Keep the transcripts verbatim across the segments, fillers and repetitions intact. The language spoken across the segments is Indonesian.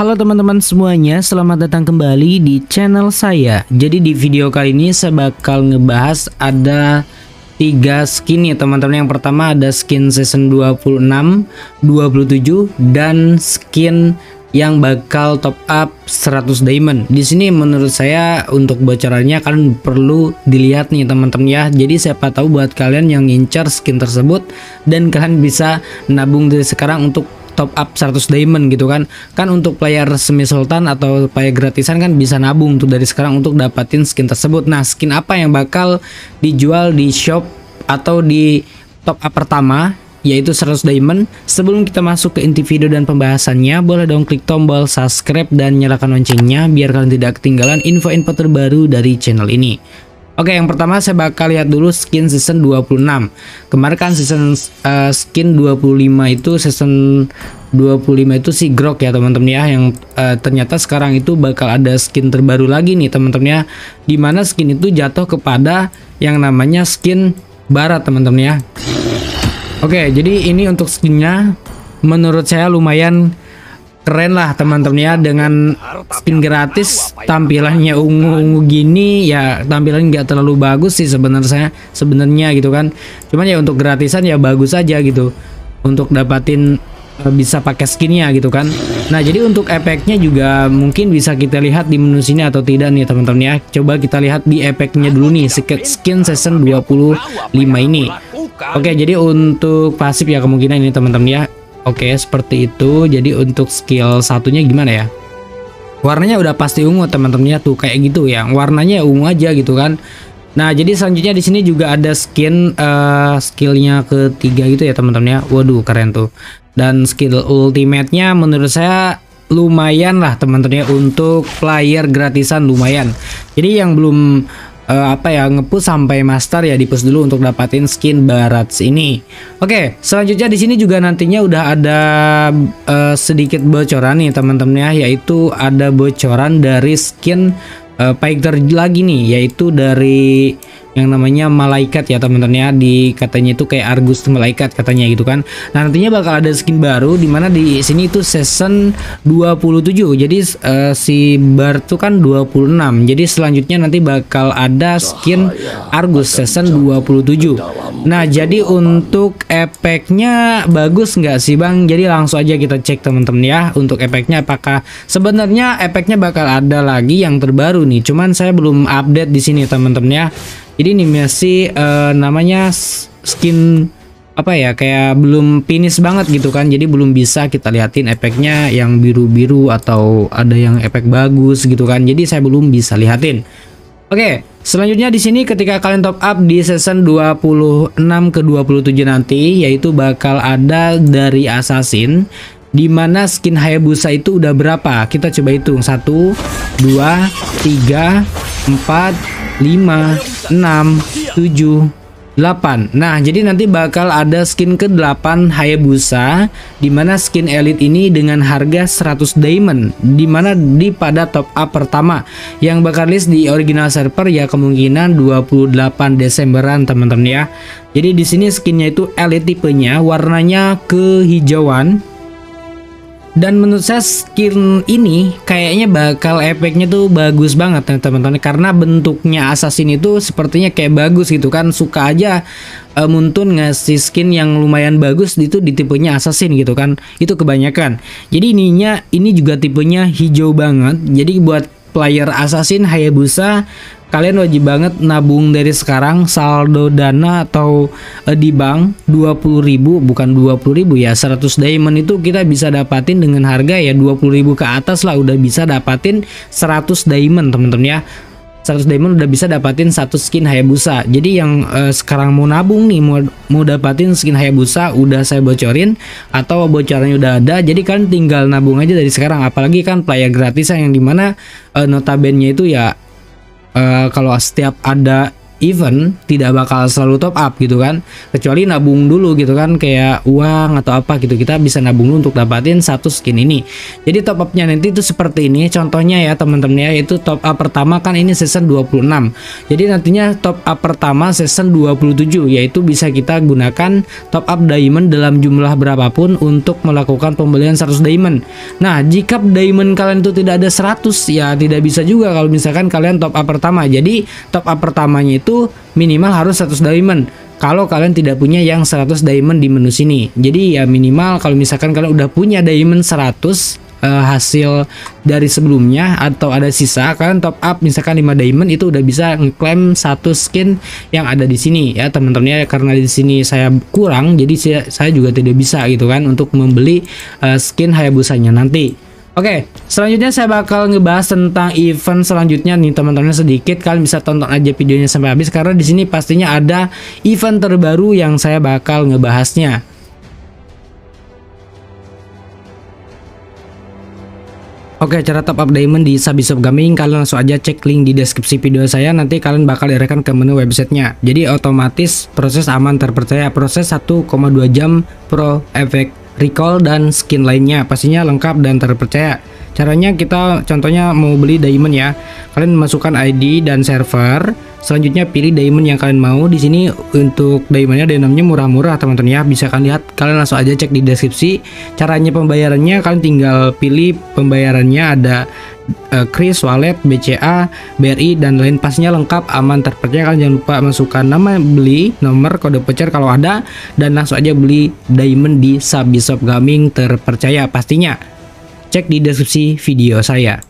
Halo teman-teman semuanya, selamat datang kembali di channel saya. Jadi di video kali ini saya bakal ngebahas ada tiga skin ya teman-teman. Yang pertama ada skin season dua puluh enam, dua puluh tujuh dan skin yang bakal top up seratus diamond. Di sini menurut saya untuk bocorannya kalian perlu dilihat nih teman-teman ya. Jadi siapa tahu buat kalian yang ngincar skin tersebut dan kalian bisa nabung dari sekarang untuk top up seratus diamond gitu kan. Kan untuk player semi sultan atau player gratisan kan bisa nabung tuh dari sekarang untuk dapatin skin tersebut. Nah, skin apa yang bakal dijual di shop atau di top up pertama yaitu seratus diamond. Sebelum kita masuk ke inti video dan pembahasannya, boleh dong klik tombol subscribe dan nyalakan loncengnya biar kalian tidak ketinggalan info-info terbaru dari channel ini. Oke, yang pertama saya bakal lihat dulu skin season dua puluh enam. Kemarin kan season uh, skin dua puluh lima itu season dua puluh lima itu si Grok ya teman-teman ya, yang uh, ternyata sekarang itu bakal ada skin terbaru lagi nih teman-teman ya, dimana skin itu jatuh kepada yang namanya skin barat teman-teman ya. Oke, jadi ini untuk skinnya menurut saya lumayan keren lah teman-teman ya, dengan skin gratis tampilannya ungu-ungu gini ya, tampilan nggak terlalu bagus sih sebenarnya sebenarnya gitu kan, cuman ya untuk gratisan ya bagus aja gitu untuk dapatin uh, bisa pakai skinnya gitu kan. Nah, jadi untuk efeknya juga mungkin bisa kita lihat di menu sini atau tidak nih teman-teman ya. Coba kita lihat di efeknya dulu nih skin season dua puluh lima ini. Oke, jadi untuk pasif ya kemungkinan ini teman-teman ya. Oke, seperti itu. Jadi untuk skill satunya gimana ya? Warnanya udah pasti ungu teman-teman ya, tuh kayak gitu ya. Warnanya ungu aja gitu kan. Nah, jadi selanjutnya di sini juga ada skin uh, skillnya ketiga gitu ya teman-teman ya. Waduh, keren tuh. Dan skill ultimate-nya menurut saya lumayan lah teman-teman ya, untuk player gratisan lumayan. Jadi yang belum Uh, apa ya ngepush sampai master ya di push dulu untuk dapatin skin barat ini. Oke, selanjutnya di sini juga nantinya udah ada uh, sedikit bocoran nih teman-teman ya, yaitu ada bocoran dari skin uh, fighter lagi nih, yaitu dari yang namanya malaikat ya teman-teman ya, di katanya itu kayak Argus malaikat katanya gitu kan. Nah, nantinya bakal ada skin baru dimana di sini itu season dua puluh tujuh. Jadi uh, si Bar tuh kan dua puluh enam. Jadi selanjutnya nanti bakal ada skin Argus season dua puluh tujuh. Nah, jadi untuk efeknya bagus nggak sih Bang? Jadi langsung aja kita cek teman-teman ya untuk efeknya, apakah sebenarnya efeknya bakal ada lagi yang terbaru nih. Cuman saya belum update di sini teman-teman ya. Jadi ini masih uh, namanya skin apa ya, kayak belum finish banget gitu kan. Jadi belum bisa kita liatin efeknya yang biru-biru atau ada yang efek bagus gitu kan. Jadi saya belum bisa lihatin. Oke, selanjutnya di sini ketika kalian top up di season dua puluh enam ke dua puluh tujuh nanti, yaitu bakal ada dari assassin, dimana skin Hayabusa itu udah berapa? Kita coba hitung. Satu, dua, tiga, empat, lima, enam, tujuh, delapan. Nah, jadi nanti bakal ada skin ke delapan Hayabusa, dimana skin elite ini dengan harga seratus diamond, dimana di pada top up pertama yang bakal list di original server ya kemungkinan dua puluh delapan Desemberan teman-teman ya. Jadi di sini skinnya itu elite tipenya, warnanya kehijauan. Dan menurut saya skin ini kayaknya bakal efeknya tuh bagus banget ya teman-teman, karena bentuknya assassin itu sepertinya kayak bagus gitu kan. Suka aja uh, Muntun ngasih skin yang lumayan bagus itu di tipenya assassin gitu kan, itu kebanyakan. Jadi ininya ini juga tipenya hijau banget. Jadi buat player assassin Hayabusa, kalian wajib banget nabung dari sekarang, saldo dana atau uh, di bank dua puluh ribu, bukan dua puluh ribu ya, seratus diamond itu kita bisa dapatin dengan harga ya dua puluh ribu ke atas lah, udah bisa dapatin seratus diamond teman-teman ya. seratus diamond udah bisa dapatin satu skin Hayabusa. Jadi yang uh, sekarang mau nabung nih, mau mau dapatin skin Hayabusa udah saya bocorin atau bocorannya udah ada. Jadi kalian tinggal nabung aja dari sekarang, apalagi kan player gratisan yang dimana uh, notabene itu ya Uh, kalau setiap ada event tidak bakal selalu top up gitu kan, kecuali nabung dulu gitu kan, kayak uang atau apa gitu, kita bisa nabung dulu untuk dapatin satu skin ini. Jadi top upnya nanti itu seperti ini contohnya ya teman-teman ya, itu top up pertama kan ini season dua puluh enam, jadi nantinya top up pertama season dua puluh tujuh, yaitu bisa kita gunakan top up diamond dalam jumlah berapapun untuk melakukan pembelian seratus diamond. Nah jika diamond kalian itu tidak ada seratus, ya tidak bisa juga kalau misalkan kalian top up pertama. Jadi top up pertamanya itu minimal harus seratus diamond kalau kalian tidak punya yang seratus diamond di menu sini. Jadi ya minimal kalau misalkan kalian udah punya diamond seratus uh, hasil dari sebelumnya atau ada sisa, kalian top up misalkan lima diamond, itu udah bisa ngeklaim satu skin yang ada di sini ya teman-teman ya. Karena di sini saya kurang, jadi saya, saya juga tidak bisa gitu kan untuk membeli uh, skin Hayabusanya nanti. Oke, selanjutnya saya bakal ngebahas tentang event selanjutnya nih teman-teman sedikit. Kalian bisa tonton aja videonya sampai habis karena di sini pastinya ada event terbaru yang saya bakal ngebahasnya. Oke, cara top up diamond di Sabisop Gaming kalian langsung aja cek link di deskripsi video saya, nanti kalian bakal direkan ke menu websitenya. Jadi otomatis proses aman terpercaya, proses satu koma dua jam pro efek recall dan skin lainnya pastinya lengkap dan terpercaya. Caranya kita contohnya mau beli diamond ya, kalian masukkan I D dan server, selanjutnya pilih diamond yang kalian mau. Di sini untuk diamondnya diamondnya murah-murah teman-teman ya, bisa kalian lihat, kalian langsung aja cek di deskripsi. Caranya pembayarannya kalian tinggal pilih pembayarannya, ada uh, Kris, wallet, B C A, B R I dan lain, pastinya lengkap, aman, terpercaya. Kalian jangan lupa masukkan nama beli, nomor, kode voucher kalau ada, dan langsung aja beli diamond di Sabisop Gaming terpercaya pastinya. Cek di deskripsi video saya.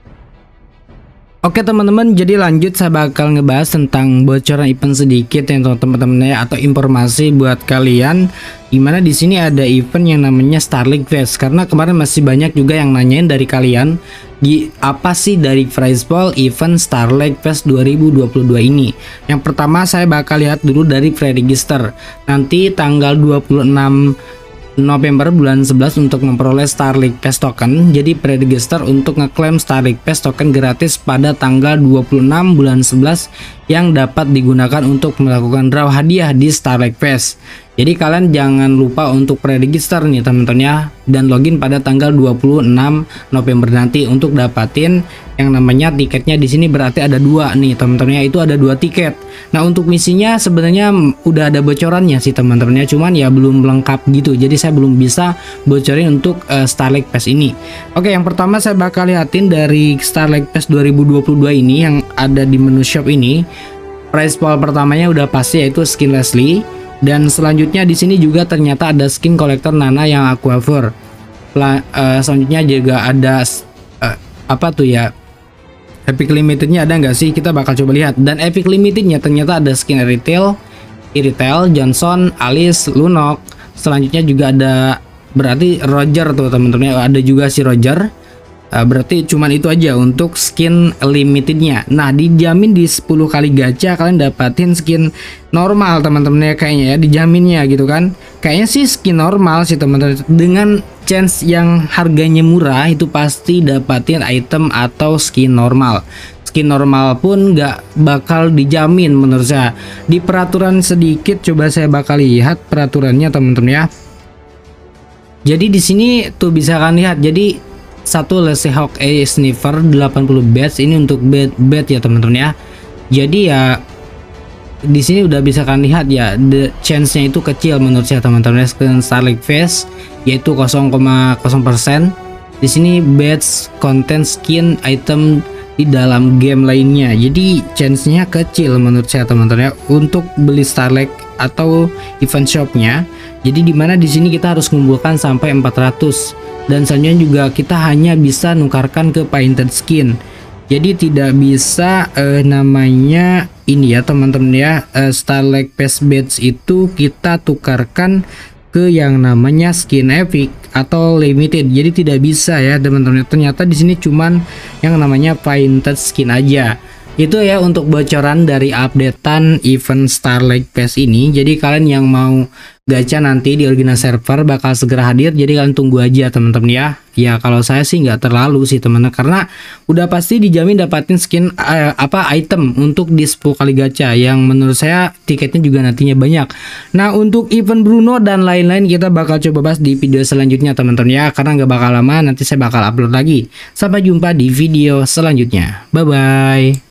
Oke teman-teman, jadi lanjut saya bakal ngebahas tentang bocoran event sedikit yang teman-teman ya, atau informasi buat kalian, dimana di sini ada event yang namanya Starlink Fest. Karena kemarin masih banyak juga yang nanyain dari kalian, di apa sih dari prize pool event Starlink Fest dua ribu dua puluh dua ini. Yang pertama saya bakal lihat dulu dari pre-register. Nanti tanggal dua puluh enam November bulan sebelas untuk memperoleh Starlink Pass token. Jadi pre-register untuk ngeklaim Starlink Pass token gratis pada tanggal dua puluh enam bulan sebelas yang dapat digunakan untuk melakukan draw hadiah di Starlink Pass. Jadi kalian jangan lupa untuk pre-register nih teman-teman ya, dan login pada tanggal dua puluh enam November nanti untuk dapatin yang namanya tiketnya. Di sini berarti ada dua nih teman-teman ya, itu ada dua tiket. Nah untuk misinya sebenarnya udah ada bocorannya sih teman-teman ya, cuman ya belum lengkap gitu, jadi saya belum bisa bocorin untuk uh, Starlink Pass ini. Oke, yang pertama saya bakal liatin dari Starlink Pass dua ribu dua puluh dua ini yang ada di menu shop ini. Price pool pertamanya udah pasti yaitu skin Leslie, dan selanjutnya di sini juga ternyata ada skin kolektor Nana yang Aquaver. Uh, selanjutnya juga ada uh, apa tuh ya, Epic Limitednya ada nggak sih? Kita bakal coba lihat. Dan Epic Limitednya ternyata ada skin Retail, Irritel, Johnson, Alice, Lunok. Selanjutnya juga ada berarti Roger tuh teman-teman. Ada juga si Roger. Uh, berarti cuman itu aja untuk skin limitednya. Nah dijamin di sepuluh kali gacha kalian dapatin skin normal teman-teman ya, kayaknya ya dijaminnya gitu kan. Kayaknya sih skin normal sih teman-teman, dengan chance yang harganya murah itu pasti dapatin item atau skin normal. Skin normal pun nggak bakal dijamin menurut saya. Di peraturan sedikit coba saya bakal lihat peraturannya teman-teman ya. Jadi di sini tuh bisa kan lihat, jadi satu Leslie Hawk A Sniffer delapan puluh bats ini untuk bed bed ya teman-teman ya. Jadi ya di sini udah bisa kan lihat ya, the chance-nya itu kecil menurut saya teman-teman. Skin Starlink Face yaitu nol koma nol persen. Di sini bats content skin item di dalam game lainnya. Jadi chance-nya kecil menurut saya teman-teman ya untuk beli Starlink atau event shopnya. Jadi dimana di sini kita harus mengumpulkan sampai empat ratus. Dan selanjutnya juga kita hanya bisa nukarkan ke painted skin. Jadi tidak bisa eh, namanya ini ya teman-teman ya, eh, Starlink Pass Badge itu kita tukarkan ke yang namanya skin epic atau limited. Jadi tidak bisa ya teman-teman. Ternyata di sini cuman yang namanya painted skin aja. Itu ya untuk bocoran dari updatean event Starlight Pass ini. Jadi kalian yang mau gacha nanti di original server bakal segera hadir, jadi kalian tunggu aja teman-teman ya. Ya kalau saya sih nggak terlalu sih teman-teman, karena udah pasti dijamin dapatin skin uh, apa item untuk di sepuluh kali gacha yang menurut saya tiketnya juga nantinya banyak. Nah untuk event Bruno dan lain-lain kita bakal coba bahas di video selanjutnya teman-teman ya, karena nggak bakal lama, nanti saya bakal upload lagi. Sampai jumpa di video selanjutnya, bye bye.